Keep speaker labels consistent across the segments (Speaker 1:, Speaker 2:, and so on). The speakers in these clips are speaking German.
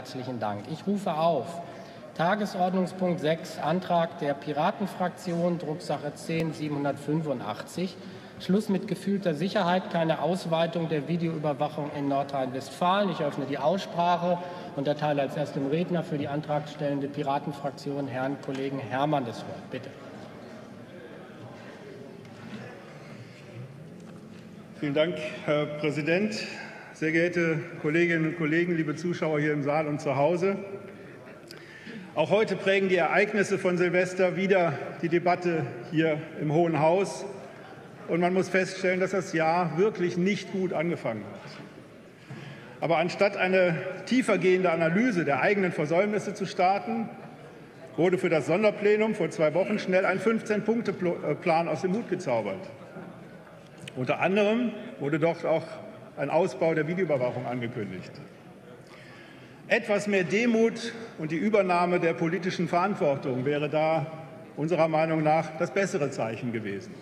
Speaker 1: Herzlichen Dank. Ich rufe auf Tagesordnungspunkt 6, Antrag der Piratenfraktion, Drucksache 10-785, Schluss mit gefühlter Sicherheit, keine Ausweitung der Videoüberwachung in Nordrhein-Westfalen. Ich öffne die Aussprache und erteile als erstem Redner für die antragstellende Piratenfraktion Herrn Kollegen Herrmann das Wort. Bitte.
Speaker 2: Vielen Dank, Herr Präsident. Sehr geehrte Kolleginnen und Kollegen, liebe Zuschauer hier im Saal und zu Hause. Auch heute prägen die Ereignisse von Silvester wieder die Debatte hier im Hohen Haus. Und man muss feststellen, dass das Jahr wirklich nicht gut angefangen hat. Aber anstatt eine tiefergehende Analyse der eigenen Versäumnisse zu starten, wurde für das Sonderplenum vor 2 Wochen schnell ein 15-Punkte-Plan aus dem Hut gezaubert. Unter anderem wurde dort auch ein Ausbau der Videoüberwachung angekündigt. Etwas mehr Demut und die Übernahme der politischen Verantwortung wäre da unserer Meinung nach das bessere Zeichen gewesen.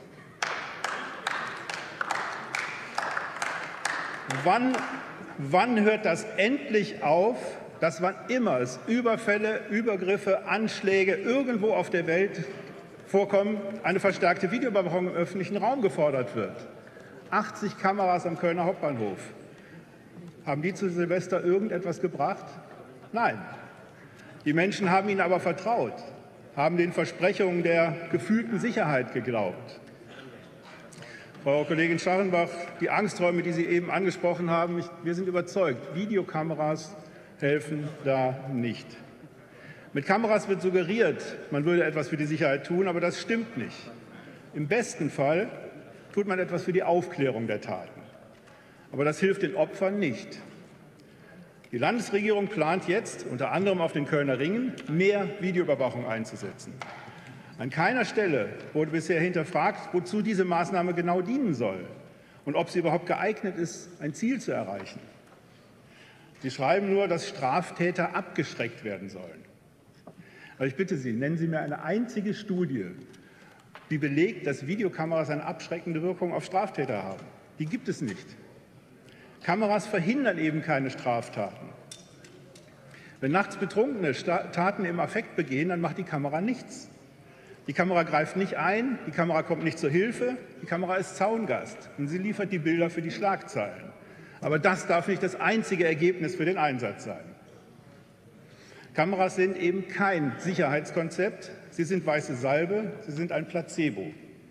Speaker 2: Wann hört das endlich auf, dass wann immer es Überfälle, Übergriffe, Anschläge irgendwo auf der Welt vorkommen, eine verstärkte Videoüberwachung im öffentlichen Raum gefordert wird? 80 Kameras am Kölner Hauptbahnhof. Haben die zu Silvester irgendetwas gebracht? Nein. Die Menschen haben ihnen aber vertraut, haben den Versprechungen der gefühlten Sicherheit geglaubt. Frau Kollegin Scharrenbach, die Angsträume, die Sie eben angesprochen haben, wir sind überzeugt, Videokameras helfen da nicht. Mit Kameras wird suggeriert, man würde etwas für die Sicherheit tun, aber das stimmt nicht. Im besten Fall tut man etwas für die Aufklärung der Taten. Aber das hilft den Opfern nicht. Die Landesregierung plant jetzt, unter anderem auf den Kölner Ringen, mehr Videoüberwachung einzusetzen. An keiner Stelle wurde bisher hinterfragt, wozu diese Maßnahme genau dienen soll und ob sie überhaupt geeignet ist, ein Ziel zu erreichen. Sie schreiben nur, dass Straftäter abgeschreckt werden sollen. Aber ich bitte Sie, nennen Sie mir eine einzige Studie, die belegt, dass Videokameras eine abschreckende Wirkung auf Straftäter haben. Die gibt es nicht. Kameras verhindern eben keine Straftaten. Wenn nachts Betrunkene Taten im Affekt begehen, dann macht die Kamera nichts. Die Kamera greift nicht ein, die Kamera kommt nicht zur Hilfe, die Kamera ist Zaungast und sie liefert die Bilder für die Schlagzeilen. Aber das darf nicht das einzige Ergebnis für den Einsatz sein. Kameras sind eben kein Sicherheitskonzept, sie sind weiße Salbe, sie sind ein Placebo.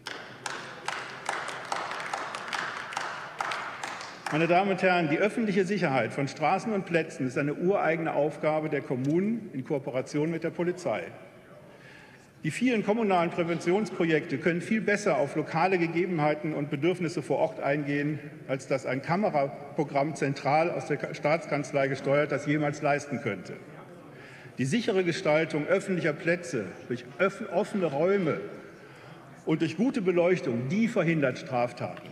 Speaker 2: Meine Damen und Herren, die öffentliche Sicherheit von Straßen und Plätzen ist eine ureigene Aufgabe der Kommunen in Kooperation mit der Polizei. Die vielen kommunalen Präventionsprojekte können viel besser auf lokale Gegebenheiten und Bedürfnisse vor Ort eingehen, als das ein Kameraprogramm zentral aus der Staatskanzlei gesteuert das jemals leisten könnte. Die sichere Gestaltung öffentlicher Plätze durch offene Räume und durch gute Beleuchtung, die verhindert Straftaten.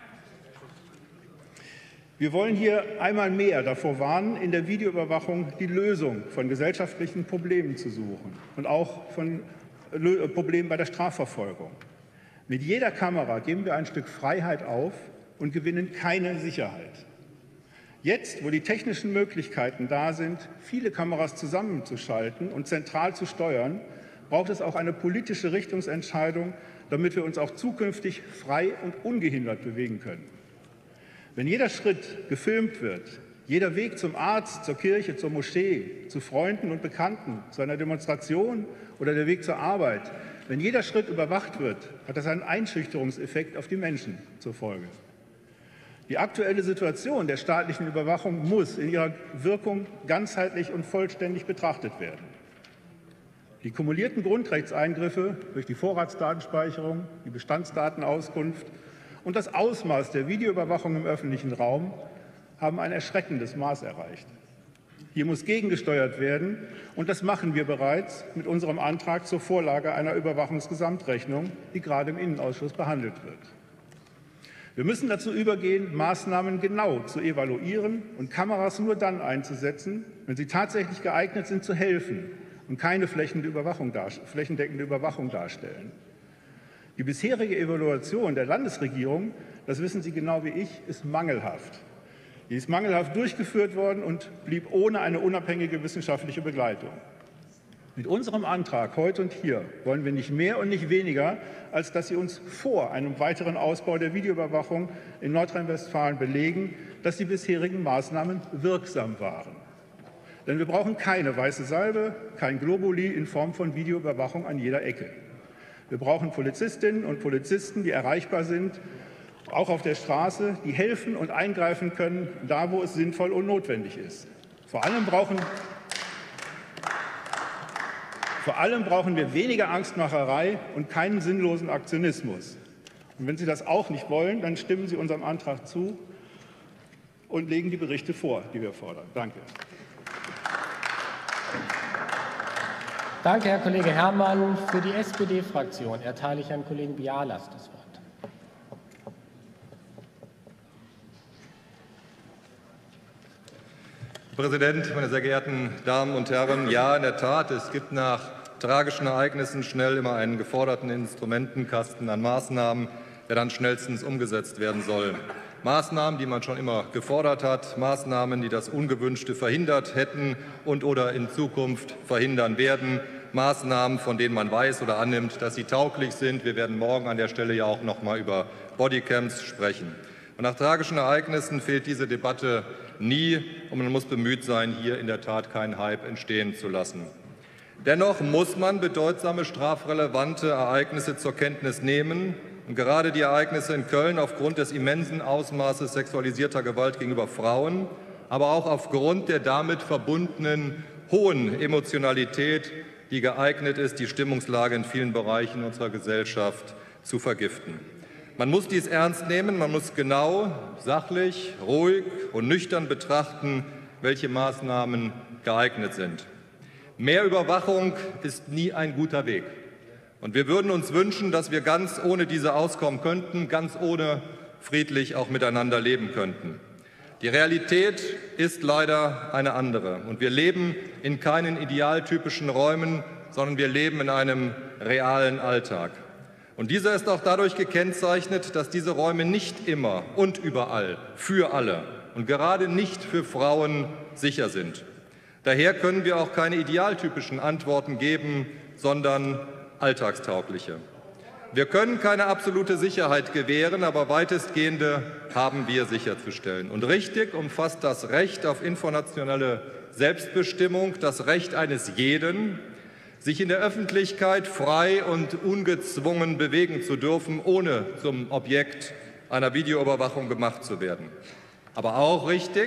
Speaker 2: Wir wollen hier einmal mehr davor warnen, in der Videoüberwachung die Lösung von gesellschaftlichen Problemen zu suchen und auch von Problemen bei der Strafverfolgung. Mit jeder Kamera geben wir ein Stück Freiheit auf und gewinnen keine Sicherheit. Jetzt, wo die technischen Möglichkeiten da sind, viele Kameras zusammenzuschalten und zentral zu steuern, braucht es auch eine politische Richtungsentscheidung, damit wir uns auch zukünftig frei und ungehindert bewegen können. Wenn jeder Schritt gefilmt wird, jeder Weg zum Arzt, zur Kirche, zur Moschee, zu Freunden und Bekannten, zu einer Demonstration oder der Weg zur Arbeit, wenn jeder Schritt überwacht wird, hat das einen Einschüchterungseffekt auf die Menschen zur Folge. Die aktuelle Situation der staatlichen Überwachung muss in ihrer Wirkung ganzheitlich und vollständig betrachtet werden. Die kumulierten Grundrechtseingriffe durch die Vorratsdatenspeicherung, die Bestandsdatenauskunft und das Ausmaß der Videoüberwachung im öffentlichen Raum haben ein erschreckendes Maß erreicht. Hier muss gegengesteuert werden, und das machen wir bereits mit unserem Antrag zur Vorlage einer Überwachungsgesamtrechnung, die gerade im Innenausschuss behandelt wird. Wir müssen dazu übergehen, Maßnahmen genau zu evaluieren und Kameras nur dann einzusetzen, wenn sie tatsächlich geeignet sind zu helfen und keine flächendeckende Überwachung darstellen. Die bisherige Evaluation der Landesregierung, das wissen Sie genau wie ich, ist mangelhaft. Die ist mangelhaft durchgeführt worden und blieb ohne eine unabhängige wissenschaftliche Begleitung. Mit unserem Antrag heute und hier wollen wir nicht mehr und nicht weniger, als dass Sie uns vor einem weiteren Ausbau der Videoüberwachung in Nordrhein-Westfalen belegen, dass die bisherigen Maßnahmen wirksam waren. Denn wir brauchen keine weiße Salbe, kein Globuli in Form von Videoüberwachung an jeder Ecke. Wir brauchen Polizistinnen und Polizisten, die erreichbar sind, auch auf der Straße, die helfen und eingreifen können, da wo es sinnvoll und notwendig ist. Vor allem brauchen wir weniger Angstmacherei und keinen sinnlosen Aktionismus. Und wenn Sie das auch nicht wollen, dann stimmen Sie unserem Antrag zu und legen die Berichte vor, die wir fordern. Danke.
Speaker 1: Danke, Herr Kollege Herrmann. Für die SPD-Fraktion erteile ich Herrn Kollegen Bialas das Wort.
Speaker 3: Herr Präsident, meine sehr geehrten Damen und Herren! Ja, in der Tat, es gibt nach tragischen Ereignissen schnell immer einen geforderten Instrumentenkasten an Maßnahmen, der dann schnellstens umgesetzt werden soll. Maßnahmen, die man schon immer gefordert hat, Maßnahmen, die das Ungewünschte verhindert hätten und/oder in Zukunft verhindern werden, Maßnahmen, von denen man weiß oder annimmt, dass sie tauglich sind. Wir werden morgen an der Stelle ja auch noch mal über Bodycams sprechen. Und nach tragischen Ereignissen fehlt diese Debatte nie, und man muss bemüht sein, hier in der Tat keinen Hype entstehen zu lassen. Dennoch muss man bedeutsame strafrelevante Ereignisse zur Kenntnis nehmen. Und gerade die Ereignisse in Köln aufgrund des immensen Ausmaßes sexualisierter Gewalt gegenüber Frauen, aber auch aufgrund der damit verbundenen hohen Emotionalität, die geeignet ist, die Stimmungslage in vielen Bereichen unserer Gesellschaft zu vergiften. Man muss dies ernst nehmen, man muss genau, sachlich, ruhig und nüchtern betrachten, welche Maßnahmen geeignet sind. Mehr Überwachung ist nie ein guter Weg. Und wir würden uns wünschen, dass wir ganz ohne diese auskommen könnten, ganz ohne friedlich auch miteinander leben könnten. Die Realität ist leider eine andere. Und wir leben in keinen idealtypischen Räumen, sondern wir leben in einem realen Alltag. Und dieser ist auch dadurch gekennzeichnet, dass diese Räume nicht immer und überall für alle und gerade nicht für Frauen sicher sind. Daher können wir auch keine idealtypischen Antworten geben, sondern alltagstaugliche. Wir können keine absolute Sicherheit gewähren, aber weitestgehende haben wir sicherzustellen. Und richtig umfasst das Recht auf informationelle Selbstbestimmung das Recht eines jeden, sich in der Öffentlichkeit frei und ungezwungen bewegen zu dürfen, ohne zum Objekt einer Videoüberwachung gemacht zu werden. Aber auch richtig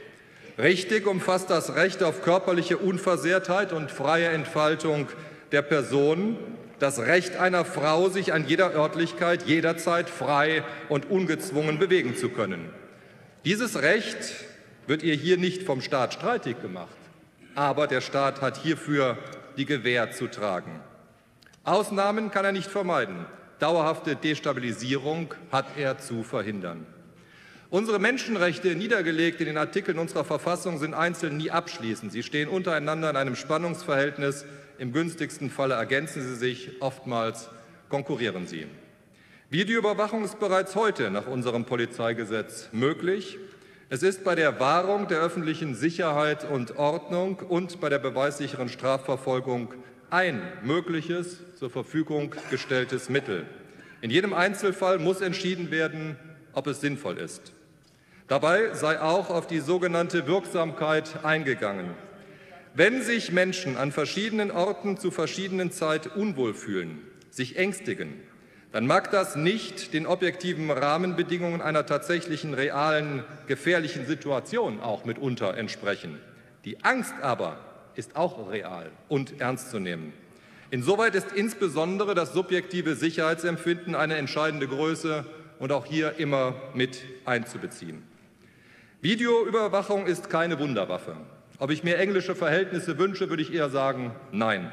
Speaker 3: umfasst das Recht auf körperliche Unversehrtheit und freie Entfaltung der Person, das Recht einer Frau, sich an jeder Örtlichkeit, jederzeit frei und ungezwungen bewegen zu können. Dieses Recht wird ihr hier nicht vom Staat streitig gemacht, aber der Staat hat hierfür die Gewähr zu tragen. Ausnahmen kann er nicht vermeiden. Dauerhafte Destabilisierung hat er zu verhindern. Unsere Menschenrechte, niedergelegt in den Artikeln unserer Verfassung, sind einzeln nie abschließend. Sie stehen untereinander in einem Spannungsverhältnis. Im günstigsten Falle ergänzen sie sich, oftmals konkurrieren sie. Videoüberwachung ist bereits heute nach unserem Polizeigesetz möglich. Es ist bei der Wahrung der öffentlichen Sicherheit und Ordnung und bei der beweissicheren Strafverfolgung ein mögliches, zur Verfügung gestelltes Mittel. In jedem Einzelfall muss entschieden werden, ob es sinnvoll ist. Dabei sei auch auf die sogenannte Wirksamkeit eingegangen. Wenn sich Menschen an verschiedenen Orten zu verschiedenen Zeit unwohl fühlen, sich ängstigen, dann mag das nicht den objektiven Rahmenbedingungen einer tatsächlichen, realen, gefährlichen Situation auch mitunter entsprechen. Die Angst aber ist auch real und ernst zu nehmen. Insoweit ist insbesondere das subjektive Sicherheitsempfinden eine entscheidende Größe und auch hier immer mit einzubeziehen. Videoüberwachung ist keine Wunderwaffe. Ob ich mir englische Verhältnisse wünsche, würde ich eher sagen, nein.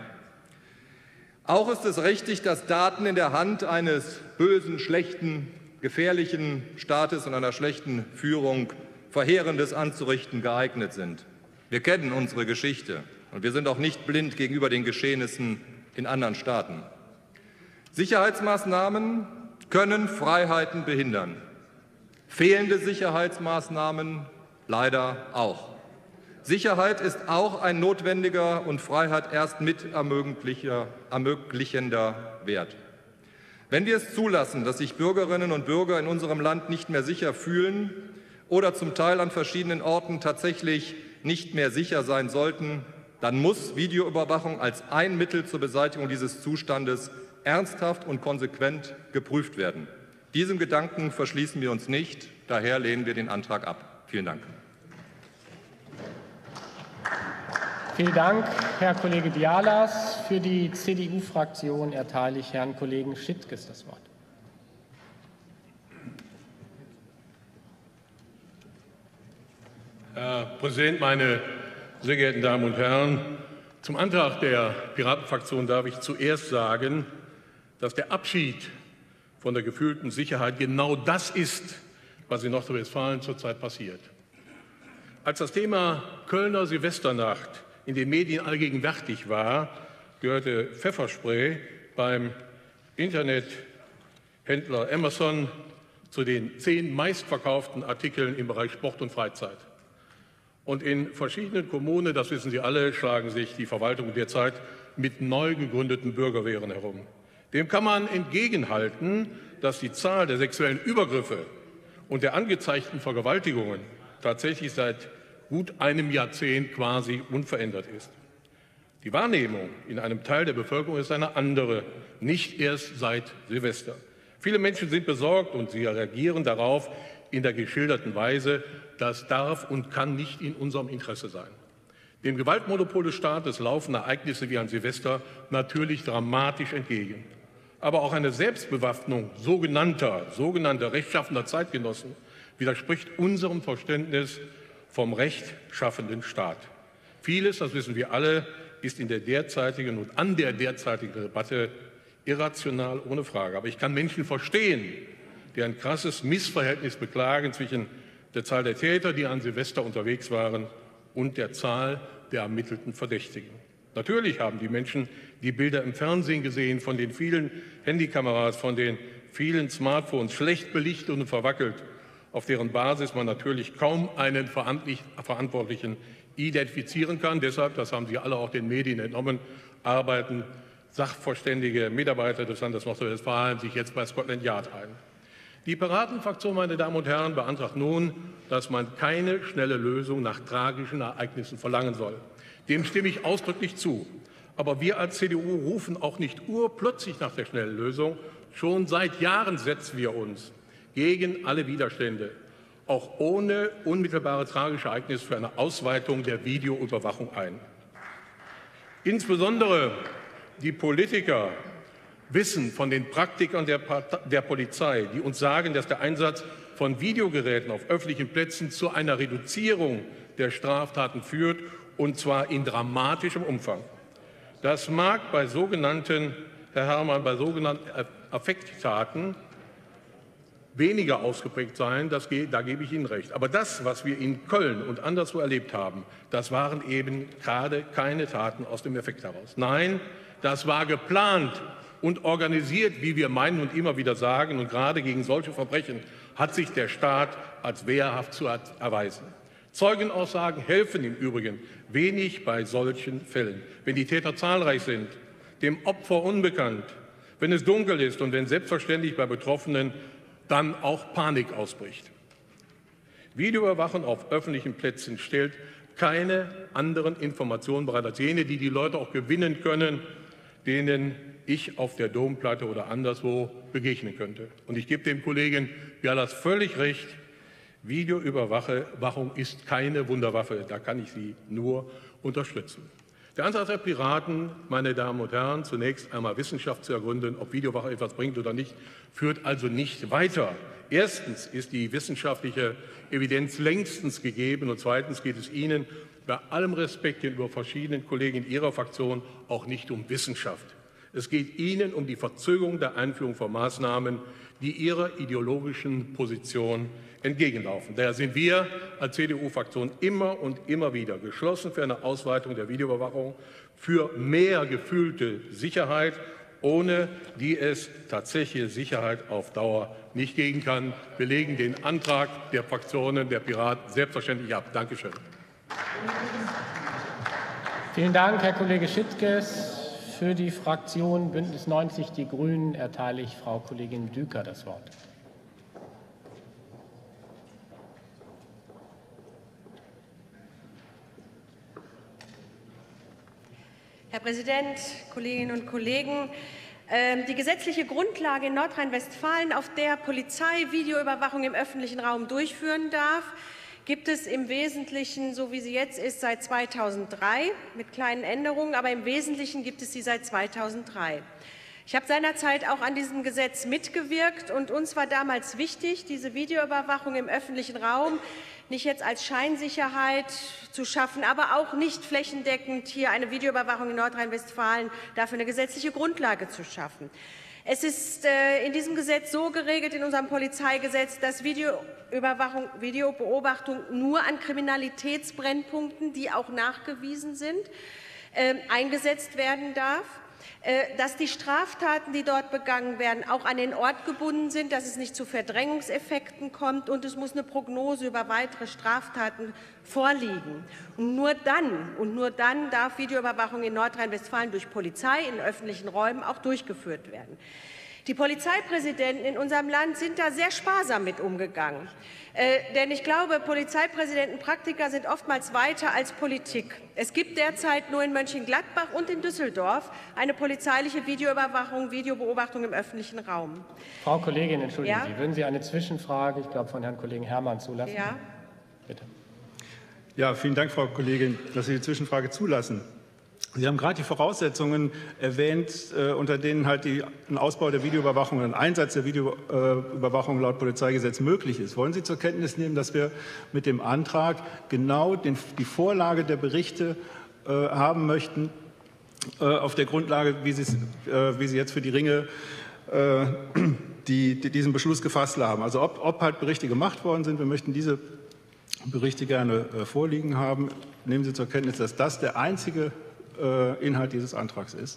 Speaker 3: Auch ist es richtig, dass Daten in der Hand eines bösen, schlechten, gefährlichen Staates und einer schlechten Führung Verheerendes anzurichten geeignet sind. Wir kennen unsere Geschichte und wir sind auch nicht blind gegenüber den Geschehnissen in anderen Staaten. Sicherheitsmaßnahmen können Freiheiten behindern. Fehlende Sicherheitsmaßnahmen Leider auch. Sicherheit ist auch ein notwendiger und Freiheit erst mit ermöglichender Wert. Wenn wir es zulassen, dass sich Bürgerinnen und Bürger in unserem Land nicht mehr sicher fühlen oder zum Teil an verschiedenen Orten tatsächlich nicht mehr sicher sein sollten, dann muss Videoüberwachung als ein Mittel zur Beseitigung dieses Zustandes ernsthaft und konsequent geprüft werden. Diesem Gedanken verschließen wir uns nicht. Daher lehnen wir den Antrag ab. Vielen Dank.
Speaker 1: Vielen Dank, Herr Kollege Bialas. Für die CDU-Fraktion erteile ich Herrn Kollegen Schittges das Wort.
Speaker 4: Herr Präsident, meine sehr geehrten Damen und Herren! Zum Antrag der Piratenfraktion darf ich zuerst sagen, dass der Abschied von der gefühlten Sicherheit genau das ist, was in Nordrhein-Westfalen zurzeit passiert. Als das Thema Kölner Silvesternacht in den Medien allgegenwärtig war, gehörte Pfefferspray beim Internethändler Amazon zu den 10 meistverkauften Artikeln im Bereich Sport und Freizeit. Und in verschiedenen Kommunen, das wissen Sie alle, schlagen sich die Verwaltungen derzeit mit neu gegründeten Bürgerwehren herum. Dem kann man entgegenhalten, dass die Zahl der sexuellen Übergriffe und der angezeigten Vergewaltigungen tatsächlich seit gut einem Jahrzehnt quasi unverändert ist. Die Wahrnehmung in einem Teil der Bevölkerung ist eine andere, nicht erst seit Silvester. Viele Menschen sind besorgt und sie reagieren darauf in der geschilderten Weise. Das darf und kann nicht in unserem Interesse sein. Dem Gewaltmonopol des Staates laufen Ereignisse wie an Silvester natürlich dramatisch entgegen. Aber auch eine Selbstbewaffnung sogenannter rechtschaffender Zeitgenossen widerspricht unserem Verständnis vom rechtschaffenden Staat. Vieles, das wissen wir alle, ist in der derzeitigen und an der derzeitigen Debatte irrational, ohne Frage. Aber ich kann Menschen verstehen, die ein krasses Missverhältnis beklagen zwischen der Zahl der Täter, die an Silvester unterwegs waren, und der Zahl der ermittelten Verdächtigen. Natürlich haben die Menschen die Bilder im Fernsehen gesehen von den vielen Handykameras, von den vielen Smartphones, schlecht belichtet und verwackelt, auf deren Basis man natürlich kaum einen Verantwortlichen identifizieren kann. Deshalb, das haben Sie alle auch den Medien entnommen, arbeiten sachverständige Mitarbeiter des Landes Nordrhein-Westfalen sich jetzt bei Scotland Yard ein. Die Piratenfraktion, meine Damen und Herren, beantragt nun, dass man keine schnelle Lösung nach tragischen Ereignissen verlangen soll. Dem stimme ich ausdrücklich zu. Aber wir als CDU rufen auch nicht urplötzlich nach der schnellen Lösung. Schon seit Jahren setzen wir uns gegen alle Widerstände, auch ohne unmittelbare tragische Ereignisse, für eine Ausweitung der Videoüberwachung ein. Insbesondere die Politiker wissen von den Praktikern der Polizei, die uns sagen, dass der Einsatz von Videogeräten auf öffentlichen Plätzen zu einer Reduzierung der Straftaten führt, und zwar in dramatischem Umfang. Das mag bei sogenannten, Herr Herrmann, bei sogenannten Affekttaten weniger ausgeprägt sein, da gebe ich Ihnen recht. Aber das, was wir in Köln und anderswo erlebt haben, das waren eben gerade keine Taten aus dem Affekt heraus. Nein, das war geplant und organisiert, wie wir meinen und immer wieder sagen. Und gerade gegen solche Verbrechen hat sich der Staat als wehrhaft zu erweisen. Zeugenaussagen helfen im Übrigen wenig bei solchen Fällen. Wenn die Täter zahlreich sind, dem Opfer unbekannt, wenn es dunkel ist und wenn selbstverständlich bei Betroffenen dann auch Panik ausbricht. Videoüberwachung auf öffentlichen Plätzen stellt keine anderen Informationen bereit als jene, die die Leute auch gewinnen können, denen ich auf der Domplatte oder anderswo begegnen könnte. Und ich gebe dem Kollegen Bialas völlig recht, Videoüberwachung ist keine Wunderwaffe, da kann ich Sie nur unterstützen. Der Antrag der Piraten, meine Damen und Herren, zunächst einmal Wissenschaft zu ergründen, ob Videoüberwachung etwas bringt oder nicht, führt also nicht weiter. Erstens ist die wissenschaftliche Evidenz längstens gegeben und zweitens geht es Ihnen bei allem Respekt gegenüber verschiedenen Kollegen in Ihrer Fraktion auch nicht um Wissenschaft. Es geht Ihnen um die Verzögerung der Einführung von Maßnahmen, die Ihrer ideologischen Position entgegenlaufen. Daher sind wir als CDU-Fraktion immer und immer wieder geschlossen für eine Ausweitung der Videoüberwachung, für mehr gefühlte Sicherheit ohne die es tatsächliche Sicherheit auf Dauer nicht geben kann. Wir legen den Antrag der Fraktionen der Piraten selbstverständlich ab. Danke schön.
Speaker 1: Vielen Dank, Herr Kollege Schittges. Für die Fraktion Bündnis 90 Die Grünen erteile ich Frau Kollegin Düker das Wort.
Speaker 5: Herr Präsident, Kolleginnen und Kollegen! Die gesetzliche Grundlage in Nordrhein-Westfalen, auf der Polizei Videoüberwachung im öffentlichen Raum durchführen darf, gibt es im Wesentlichen, so wie sie jetzt ist, seit 2003 mit kleinen Änderungen, aber im Wesentlichen gibt es sie seit 2003. Ich habe seinerzeit auch an diesem Gesetz mitgewirkt und uns war damals wichtig, diese Videoüberwachung im öffentlichen Raum nicht jetzt als Scheinsicherheit zu schaffen, aber auch nicht flächendeckend hier eine Videoüberwachung in Nordrhein-Westfalen dafür eine gesetzliche Grundlage zu schaffen. Es ist in diesem Gesetz so geregelt, in unserem Polizeigesetz, dass Videobeobachtung nur an Kriminalitätsbrennpunkten, die auch nachgewiesen sind, eingesetzt werden darf. Dass die Straftaten, die dort begangen werden, auch an den Ort gebunden sind, dass es nicht zu Verdrängungseffekten kommt und es muss eine Prognose über weitere Straftaten vorliegen. Und nur dann darf Videoüberwachung in Nordrhein-Westfalen durch Polizei in öffentlichen Räumen auch durchgeführt werden. Die Polizeipräsidenten in unserem Land sind da sehr sparsam mit umgegangen. Denn ich glaube, Polizeipräsidenten, Praktiker sind oftmals weiter als Politik. Es gibt derzeit nur in Mönchengladbach und in Düsseldorf eine polizeiliche Videobeobachtung im öffentlichen Raum.
Speaker 1: Frau Kollegin, entschuldigen Sie, würden Sie eine Zwischenfrage, ich glaube, von Herrn Kollegen Herrmann zulassen?
Speaker 5: Ja.
Speaker 1: Bitte.
Speaker 2: Ja, vielen Dank, Frau Kollegin, dass Sie die Zwischenfrage zulassen. Sie haben gerade die Voraussetzungen erwähnt, unter denen halt ein Ausbau der Videoüberwachung und ein Einsatz der Videoüberwachung laut Polizeigesetz möglich ist. Wollen Sie zur Kenntnis nehmen, dass wir mit dem Antrag genau die Vorlage der Berichte haben möchten, auf der Grundlage, wie Sie jetzt für die Ringe diesen Beschluss gefasst haben? Also ob halt Berichte gemacht worden sind, wir möchten diese Berichte gerne vorliegen haben. Nehmen Sie zur Kenntnis, dass das der einzige Inhalt dieses Antrags ist?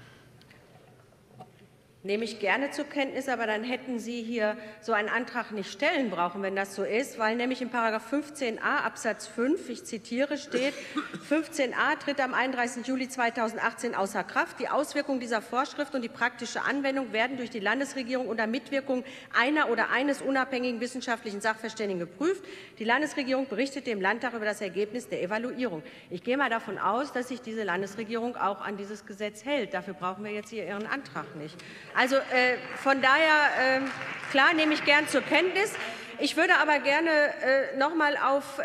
Speaker 5: Nehme ich gerne zur Kenntnis, aber dann hätten Sie hier so einen Antrag nicht stellen brauchen, wenn das so ist, weil nämlich in § 15a Absatz 5, ich zitiere, steht, 15a tritt am 31. Juli 2018 außer Kraft. Die Auswirkungen dieser Vorschrift und die praktische Anwendung werden durch die Landesregierung unter Mitwirkung einer oder eines unabhängigen wissenschaftlichen Sachverständigen geprüft. Die Landesregierung berichtet dem Landtag über das Ergebnis der Evaluierung. Ich gehe mal davon aus, dass sich diese Landesregierung auch an dieses Gesetz hält. Dafür brauchen wir jetzt hier Ihren Antrag nicht. Also von daher, klar, nehme ich gern zur Kenntnis. Ich würde aber gerne noch mal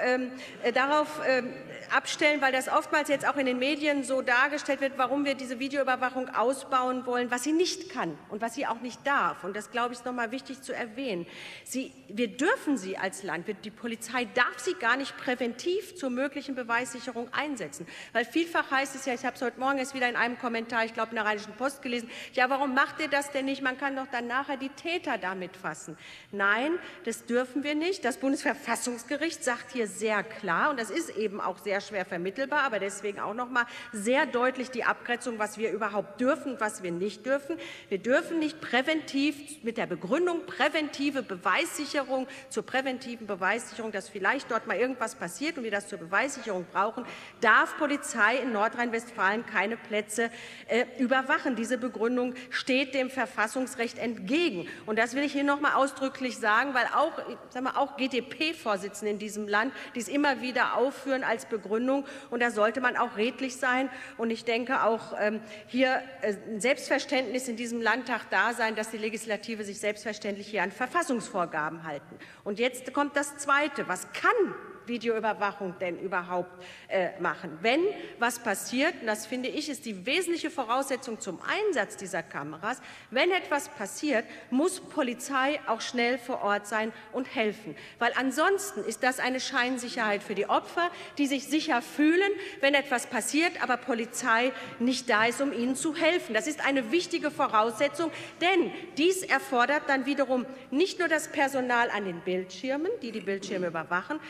Speaker 5: darauf abstellen, weil das oftmals jetzt auch in den Medien so dargestellt wird, warum wir diese Videoüberwachung ausbauen wollen, was sie nicht kann und was sie auch nicht darf. Und das, glaube ich, ist noch mal wichtig zu erwähnen. Wir dürfen sie als Land, die Polizei darf sie gar nicht präventiv zur möglichen Beweissicherung einsetzen. Weil vielfach heißt es ja, ich habe es heute Morgen erst wieder in einem Kommentar, ich glaube in der Rheinischen Post gelesen, ja, warum macht ihr das denn nicht? Man kann doch dann nachher die Täter damit fassen. Nein, das dürfen wir nicht. Das Bundesverfassungsgericht sagt hier sehr klar, und das ist eben auch sehr schwer vermittelbar, aber deswegen auch noch mal sehr deutlich die Abgrenzung, was wir überhaupt dürfen und was wir nicht dürfen. Wir dürfen nicht präventiv mit der Begründung präventive Beweissicherung zur präventiven Beweissicherung, dass vielleicht dort mal irgendwas passiert und wir das zur Beweissicherung brauchen, darf Polizei in Nordrhein-Westfalen keine Plätze überwachen. Diese Begründung steht dem Verfassungsrecht entgegen. Und das will ich hier noch mal ausdrücklich sagen, weil auch GdP-Vorsitzende in diesem Land dies immer wieder aufführen als Begründung. Und da sollte man auch redlich sein. Und ich denke auch hier ein Selbstverständnis in diesem Landtag da sein, dass die Legislative sich selbstverständlich hier an Verfassungsvorgaben halten. Und jetzt kommt das Zweite. Was kann Videoüberwachung denn überhaupt machen? Wenn was passiert, und das finde ich, ist die wesentliche Voraussetzung zum Einsatz dieser Kameras, wenn etwas passiert, muss Polizei auch schnell vor Ort sein und helfen. Weil ansonsten ist das eine Scheinsicherheit für die Opfer, die sich sicher fühlen, wenn etwas passiert, aber Polizei nicht da ist, um ihnen zu helfen. Das ist eine wichtige Voraussetzung, denn dies erfordert dann wiederum nicht nur das Personal an den Bildschirmen, die die Bildschirme überwachen, sondern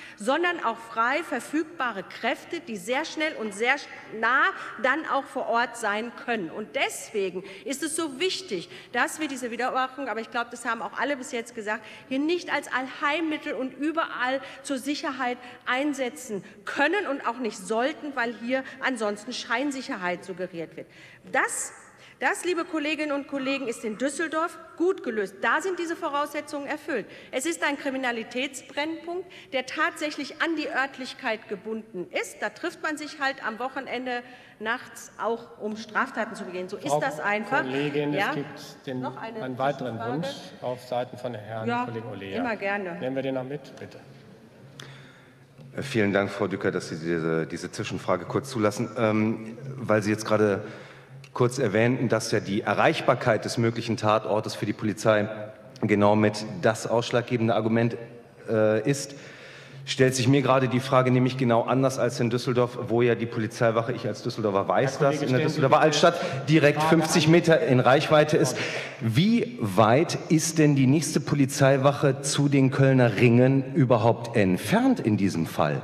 Speaker 5: sondern auch frei verfügbare Kräfte, die sehr schnell und sehr nah dann auch vor Ort sein können. Und deswegen ist es so wichtig, dass wir diese Videoüberwachung, aber ich glaube, das haben auch alle bis jetzt gesagt, hier nicht als Allheilmittel und überall zur Sicherheit einsetzen können und auch nicht sollten, weil hier ansonsten Scheinsicherheit suggeriert wird. Das, liebe Kolleginnen und Kollegen, ist in Düsseldorf gut gelöst. Da sind diese Voraussetzungen erfüllt. Es ist ein Kriminalitätsbrennpunkt, der tatsächlich an die Örtlichkeit gebunden ist. Da trifft man sich halt am Wochenende nachts auch, um Straftaten zu begehen. So ist das einfach.
Speaker 1: Kollegin,
Speaker 5: ja?
Speaker 1: Es gibt einen weiteren Wunsch auf Seiten von Herrn Kollegen Olea.
Speaker 5: Immer gerne.
Speaker 1: Nehmen wir den noch mit, bitte.
Speaker 6: Vielen Dank, Frau Dücker, dass Sie diese Zwischenfrage kurz zulassen, weil Sie jetzt gerade kurz erwähnten, dass ja die Erreichbarkeit des möglichen Tatortes für die Polizei genau mit das ausschlaggebende Argument ist, stellt sich mir gerade die Frage nämlich genau anders als in Düsseldorf, wo ja die Polizeiwache, ich als Düsseldorfer weiß das, in der Düsseldorfer Altstadt direkt 50 Meter in Reichweite ist. Wie weit ist denn die nächste Polizeiwache zu den Kölner Ringen überhaupt entfernt in diesem Fall?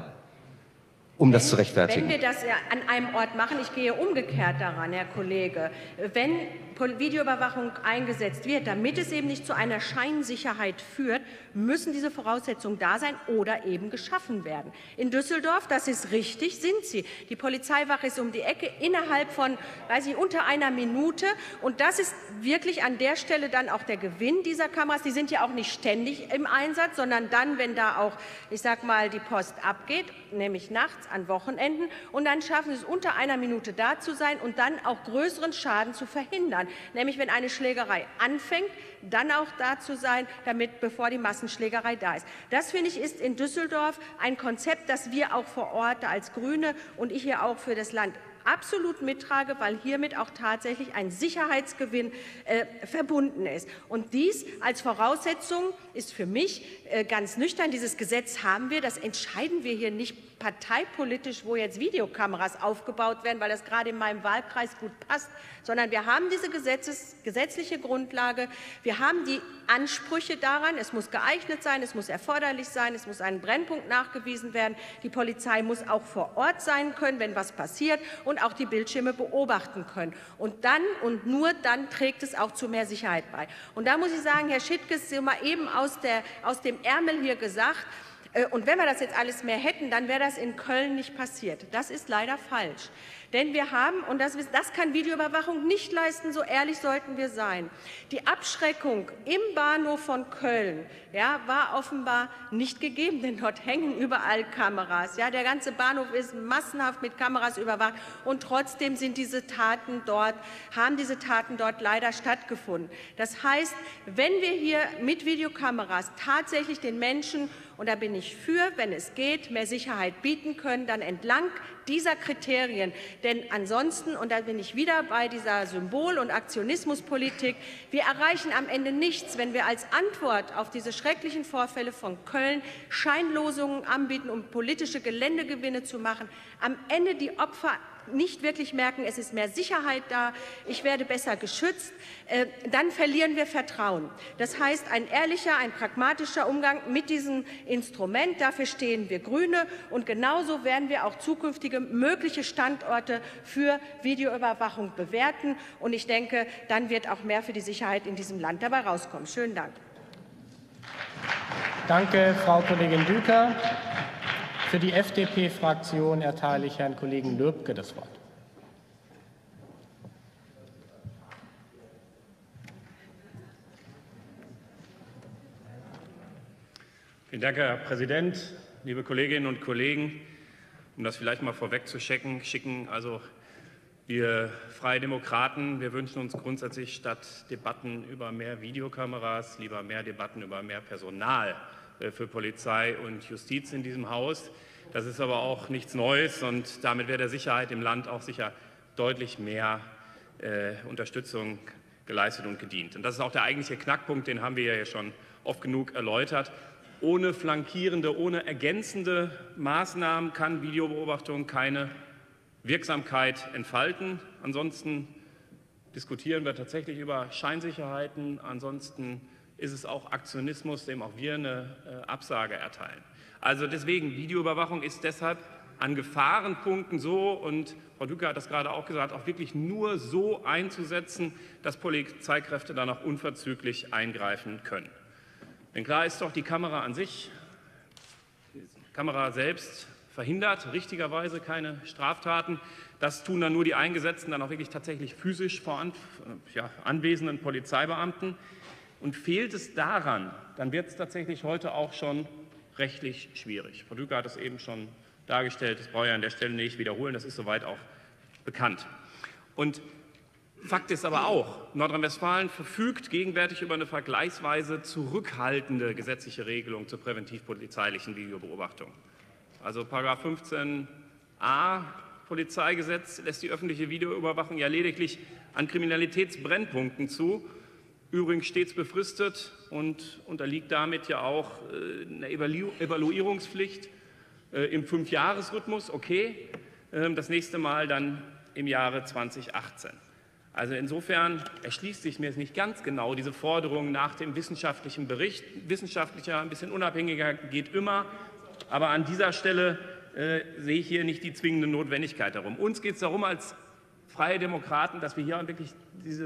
Speaker 6: Um das zu rechtfertigen.
Speaker 5: Wenn wir das ja an einem Ort machen, ich gehe umgekehrt daran, Herr Kollege, wenn Videoüberwachung eingesetzt wird, damit es eben nicht zu einer Scheinsicherheit führt, müssen diese Voraussetzungen da sein oder eben geschaffen werden. In Düsseldorf, das ist richtig, sind sie. Die Polizeiwache ist um die Ecke innerhalb von, weiß ich, unter einer Minute. Und das ist wirklich an der Stelle dann auch der Gewinn dieser Kameras. Die sind ja auch nicht ständig im Einsatz, sondern dann, wenn da auch, ich sag mal, die Post abgeht, nämlich nachts an Wochenenden. Und dann schaffen sie es, unter einer Minute da zu sein und dann auch größeren Schaden zu verhindern. Nämlich, wenn eine Schlägerei anfängt, dann auch da zu sein, damit, bevor die Massenschlägerei da ist. Das, finde ich, ist in Düsseldorf ein Konzept, das wir auch vor Ort als Grüne und ich hier auch für das Land absolut mittrage, weil hiermit auch tatsächlich ein Sicherheitsgewinn verbunden ist. Und dies als Voraussetzung ist für mich ganz nüchtern. Dieses Gesetz haben wir, das entscheiden wir hier nicht parteipolitisch, wo jetzt Videokameras aufgebaut werden, weil das gerade in meinem Wahlkreis gut passt, sondern wir haben diese gesetzliche Grundlage, wir haben die Ansprüche daran, es muss geeignet sein, es muss erforderlich sein, es muss ein Brennpunkt nachgewiesen werden, die Polizei muss auch vor Ort sein können, wenn was passiert und auch die Bildschirme beobachten können. Und dann und nur dann trägt es auch zu mehr Sicherheit bei. Und da muss ich sagen, Herr Schittges, Sie haben mal eben aus dem Ärmel hier gesagt, und wenn wir das jetzt alles mehr hätten, dann wäre das in Köln nicht passiert. Das ist leider falsch. Denn wir haben, und das kann Videoüberwachung nicht leisten, so ehrlich sollten wir sein, die Abschreckung im Bahnhof von Köln war offenbar nicht gegeben, denn dort hängen überall Kameras. Ja, der ganze Bahnhof ist massenhaft mit Kameras überwacht und trotzdem haben diese Taten dort leider stattgefunden. Das heißt, wenn wir hier mit Videokameras tatsächlich den Menschen, und da bin ich für, wenn es geht, mehr Sicherheit bieten können, dann entlang dieser Kriterien. Denn ansonsten, und da bin ich wieder bei dieser Symbol- und Aktionismuspolitik, wir erreichen am Ende nichts, wenn wir als Antwort auf diese schrecklichen Vorfälle von Köln Scheinlosungen anbieten, um politische Geländegewinne zu machen. Am Ende die Opfer nicht wirklich merken, es ist mehr Sicherheit da, ich werde besser geschützt, dann verlieren wir Vertrauen. Das heißt, ein ehrlicher, ein pragmatischer Umgang mit diesem Instrument, dafür stehen wir Grüne und genauso werden wir auch zukünftige mögliche Standorte für Videoüberwachung bewerten und ich denke, dann wird auch mehr für die Sicherheit in diesem Land dabei rauskommen. Schönen Dank.
Speaker 1: Danke, Frau Kollegin Düker. Für die FDP-Fraktion erteile ich Herrn Kollegen Lübke das Wort.
Speaker 7: Vielen Dank, Herr Präsident, liebe Kolleginnen und Kollegen. Um das vielleicht mal vorweg zu schicken, also wir Freie Demokraten, wir wünschen uns grundsätzlich statt Debatten über mehr Videokameras lieber mehr Debatten über mehr Personal für Polizei und Justiz in diesem Haus. Das ist aber auch nichts Neues und damit wäre der Sicherheit im Land auch sicher deutlich mehr Unterstützung geleistet und gedient. Und das ist auch der eigentliche Knackpunkt, den haben wir ja schon oft genug erläutert. Ohne flankierende, ohne ergänzende Maßnahmen kann Videobeobachtung keine Wirksamkeit entfalten. Ansonsten diskutieren wir tatsächlich über Scheinsicherheiten, ansonsten ist es auch Aktionismus, dem auch wir eine Absage erteilen. Also deswegen, Videoüberwachung ist deshalb an Gefahrenpunkten so, und Frau Düker hat das gerade auch gesagt, auch wirklich nur so einzusetzen, dass Polizeikräfte dann auch unverzüglich eingreifen können. Denn klar ist doch, die Kamera an sich, die Kamera selbst verhindert richtigerweise keine Straftaten. Das tun dann nur die Eingesetzten, dann auch wirklich tatsächlich physisch anwesenden Polizeibeamten. Und fehlt es daran, dann wird es tatsächlich heute auch schon rechtlich schwierig. Frau Düker hat es eben schon dargestellt, das brauche ich an der Stelle nicht wiederholen, das ist soweit auch bekannt. Und Fakt ist aber auch, Nordrhein-Westfalen verfügt gegenwärtig über eine vergleichsweise zurückhaltende gesetzliche Regelung zur präventiv-polizeilichen Videobeobachtung. Also § 15a Polizeigesetz lässt die öffentliche Videoüberwachung ja lediglich an Kriminalitätsbrennpunkten zu, übrigens stets befristet und unterliegt damit ja auch einer Evaluierungspflicht im 5-Jahres-Rhythmus, okay, das nächste Mal dann im Jahre 2018. Also insofern erschließt sich mir nicht ganz genau diese Forderung nach dem wissenschaftlichen Bericht. Wissenschaftlicher, ein bisschen unabhängiger geht immer, aber an dieser Stelle sehe ich hier nicht die zwingende Notwendigkeit darum. Uns geht es darum als Freie Demokraten, dass wir hier wirklich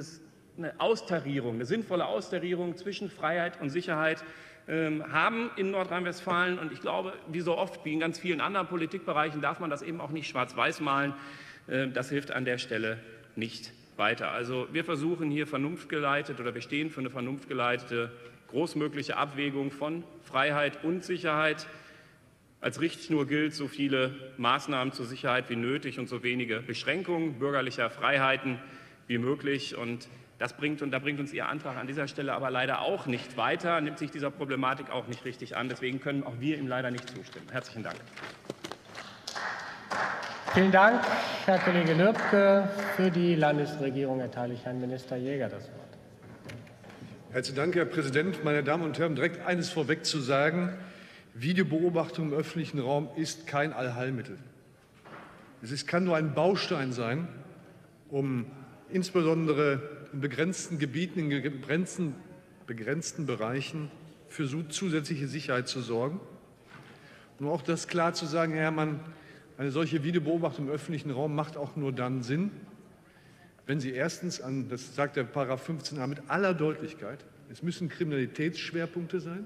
Speaker 7: eine sinnvolle Austarierung zwischen Freiheit und Sicherheit haben in Nordrhein-Westfalen. Und ich glaube, wie so oft, wie in ganz vielen anderen Politikbereichen, darf man das eben auch nicht schwarz-weiß malen. Das hilft an der Stelle nicht weiter. Also wir versuchen hier vernunftgeleitet, oder wir stehen für eine vernunftgeleitete, großmögliche Abwägung von Freiheit und Sicherheit. Als Richtschnur gilt, so viele Maßnahmen zur Sicherheit wie nötig und so wenige Beschränkungen bürgerlicher Freiheiten wie möglich. Und da bringt uns Ihr Antrag an dieser Stelle aber leider auch nicht weiter, nimmt sich dieser Problematik auch nicht richtig an. Deswegen können auch wir ihm leider nicht zustimmen. Herzlichen Dank.
Speaker 1: Vielen Dank, Herr Kollege Lübke. Für die Landesregierung erteile ich Herrn Minister Jäger das Wort.
Speaker 8: Herzlichen Dank, Herr Präsident. Meine Damen und Herren, direkt eines vorweg zu sagen: Videobeobachtung im öffentlichen Raum ist kein Allheilmittel. Kann nur ein Baustein sein, um insbesondere in begrenzten Gebieten, in begrenzten Bereichen für zusätzliche Sicherheit zu sorgen. Um auch das klar zu sagen, Herr Herrmann, eine solche Videobeobachtung im öffentlichen Raum macht auch nur dann Sinn, wenn sie erstens das sagt der § 15a mit aller Deutlichkeit, es müssen Kriminalitätsschwerpunkte sein.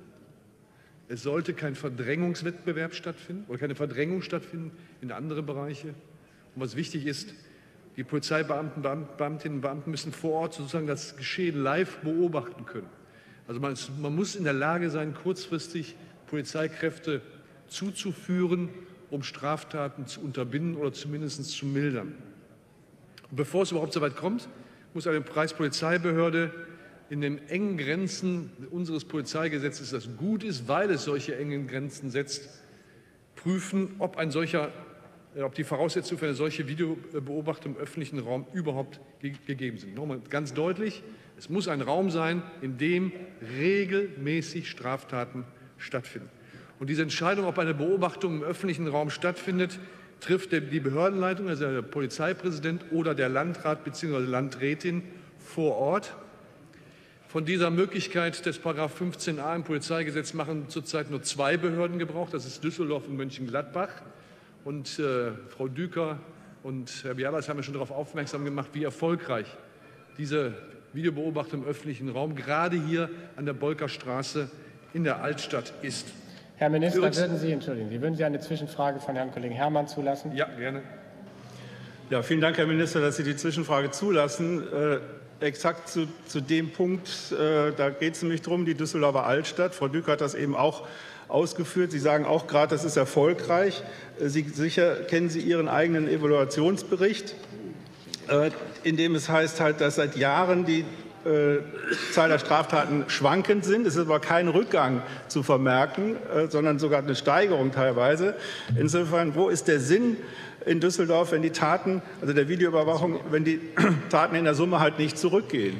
Speaker 8: Es sollte kein Verdrängungswettbewerb stattfinden oder keine Verdrängung stattfinden in andere Bereiche. Und was wichtig ist, die Polizeibeamten, Beamtinnen und Beamten müssen vor Ort sozusagen das Geschehen live beobachten können. Also man muss in der Lage sein, kurzfristig Polizeikräfte zuzuführen, um Straftaten zu unterbinden oder zumindest zu mildern. Und bevor es überhaupt so weit kommt, muss eine Kreispolizeibehörde in den engen Grenzen unseres Polizeigesetzes, das gut ist, weil es solche engen Grenzen setzt, prüfen, ob die Voraussetzungen für eine solche Videobeobachtung im öffentlichen Raum überhaupt gegeben sind. Nochmal ganz deutlich, es muss ein Raum sein, in dem regelmäßig Straftaten stattfinden. Und diese Entscheidung, ob eine Beobachtung im öffentlichen Raum stattfindet, trifft die Behördenleitung, also der Polizeipräsident oder der Landrat bzw. Landrätin vor Ort. Von dieser Möglichkeit des § 15a im Polizeigesetz machen zurzeit nur 2 Behörden Gebrauch. Das ist Düsseldorf und Mönchengladbach. Und Frau Düker und Herr Bialas haben ja schon darauf aufmerksam gemacht, wie erfolgreich diese Videobeobachtung im öffentlichen Raum gerade hier an der Bolkerstraße in der Altstadt ist.
Speaker 1: Herr Minister, würden Sie eine Zwischenfrage von Herrn Kollegen Herrmann zulassen?
Speaker 8: Ja, gerne.
Speaker 9: Ja, vielen Dank, Herr Minister, dass Sie die Zwischenfrage zulassen. Exakt zu dem Punkt, da geht es nämlich darum, die Düsseldorfer Altstadt. Frau Düker hat das eben auch ausgeführt. Sie sagen auch gerade, das ist erfolgreich. Kennen Sie Ihren eigenen Evaluationsbericht, in dem es heißt, dass seit Jahren die Zahl der Straftaten schwankend sind. Es ist aber kein Rückgang zu vermerken, sondern sogar eine Steigerung teilweise. Insofern, wo ist der Sinn in Düsseldorf, wenn die Taten, also der Videoüberwachung, wenn die Taten in der Summe halt nicht zurückgehen?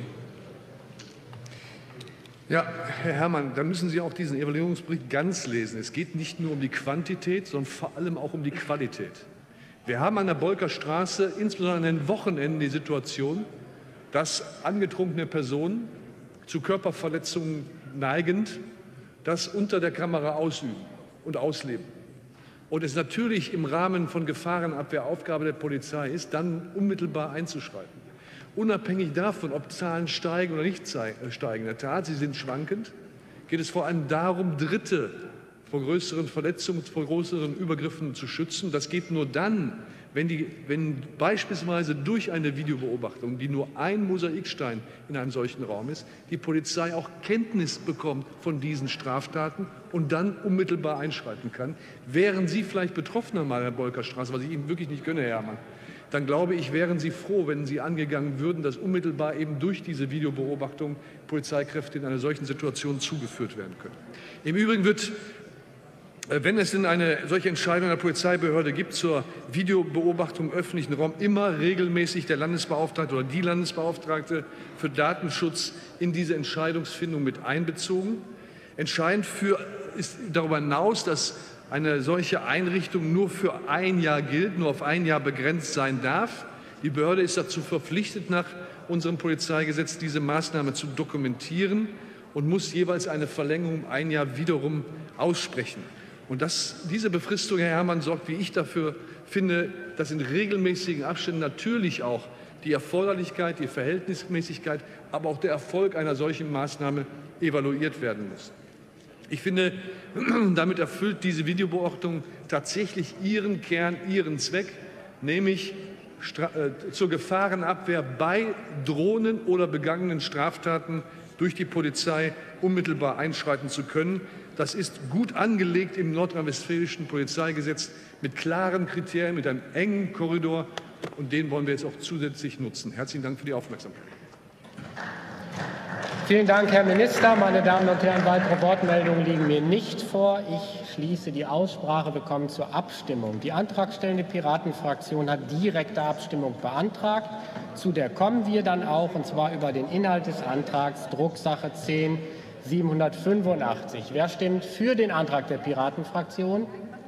Speaker 8: Ja, Herr Herrmann, da müssen Sie auch diesen Evaluierungsbericht ganz lesen. Es geht nicht nur um die Quantität, sondern vor allem auch um die Qualität. Wir haben an der Bolkerstraße insbesondere an den Wochenenden die Situation, dass angetrunkene Personen zu Körperverletzungen neigend, das unter der Kamera ausüben und ausleben. Und es natürlich im Rahmen von Gefahrenabwehr Aufgabe der Polizei ist, dann unmittelbar einzuschreiten. Unabhängig davon, ob Zahlen steigen oder nicht steigen. In der Tat, sie sind schwankend. Geht es vor allem darum, Dritte vor größeren Verletzungen, vor größeren Übergriffen zu schützen. Das geht nur dann, wenn beispielsweise durch eine Videobeobachtung, die nur ein Mosaikstein in einem solchen Raum ist, die Polizei auch Kenntnis bekommt von diesen Straftaten und dann unmittelbar einschreiten kann. Wären Sie vielleicht betroffener mal, Herr Bolkerstraße, was ich Ihnen wirklich nicht gönne, Herr Herrmann, dann glaube ich, wären Sie froh, wenn Sie angegangen würden, dass unmittelbar eben durch diese Videobeobachtung Polizeikräfte in einer solchen Situation zugeführt werden können. Im Übrigen wird, wenn es denn eine solche Entscheidung der Polizeibehörde gibt zur Videobeobachtung im öffentlichen Raum, immer regelmäßig der Landesbeauftragte oder die Landesbeauftragte für Datenschutz in diese Entscheidungsfindung mit einbezogen. Entscheidend ist darüber hinaus, dass eine solche Einrichtung nur für ein Jahr gilt, nur auf ein Jahr begrenzt sein darf. Die Behörde ist dazu verpflichtet, nach unserem Polizeigesetz diese Maßnahme zu dokumentieren und muss jeweils eine Verlängerung um ein Jahr wiederum aussprechen. Und diese Befristung, Herr Herrmann, sorgt, wie ich dafür finde, dass in regelmäßigen Abständen natürlich auch die Erforderlichkeit, die Verhältnismäßigkeit, aber auch der Erfolg einer solchen Maßnahme evaluiert werden muss. Ich finde, damit erfüllt diese Videobeobachtung tatsächlich ihren Kern, ihren Zweck, nämlich zur Gefahrenabwehr bei Drohnen oder begangenen Straftaten durch die Polizei unmittelbar einschreiten zu können. Das ist gut angelegt im nordrhein-westfälischen Polizeigesetz mit klaren Kriterien, mit einem engen Korridor, und den wollen wir jetzt auch zusätzlich nutzen. Herzlichen Dank für die Aufmerksamkeit.
Speaker 1: Vielen Dank, Herr Minister. Meine Damen und Herren, weitere Wortmeldungen liegen mir nicht vor. Ich schließe die Aussprache. Wir kommen zur Abstimmung. Die antragstellende Piratenfraktion hat direkte Abstimmung beantragt. Zu der kommen wir dann auch, und zwar über den Inhalt des Antrags, Drucksache 10-785. Wer stimmt für den Antrag der Piratenfraktion?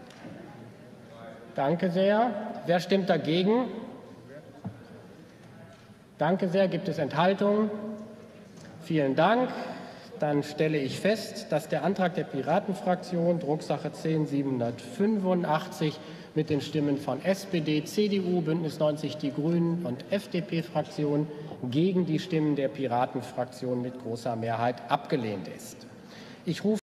Speaker 1: Danke sehr. Wer stimmt dagegen? Danke sehr. Gibt es Enthaltungen? Vielen Dank. Dann stelle ich fest, dass der Antrag der Piratenfraktion, Drucksache 10-785, mit den Stimmen von SPD, CDU, Bündnis 90 Die Grünen und FDP-Fraktion gegen die Stimmen der Piratenfraktion mit großer Mehrheit abgelehnt ist. Ich rufe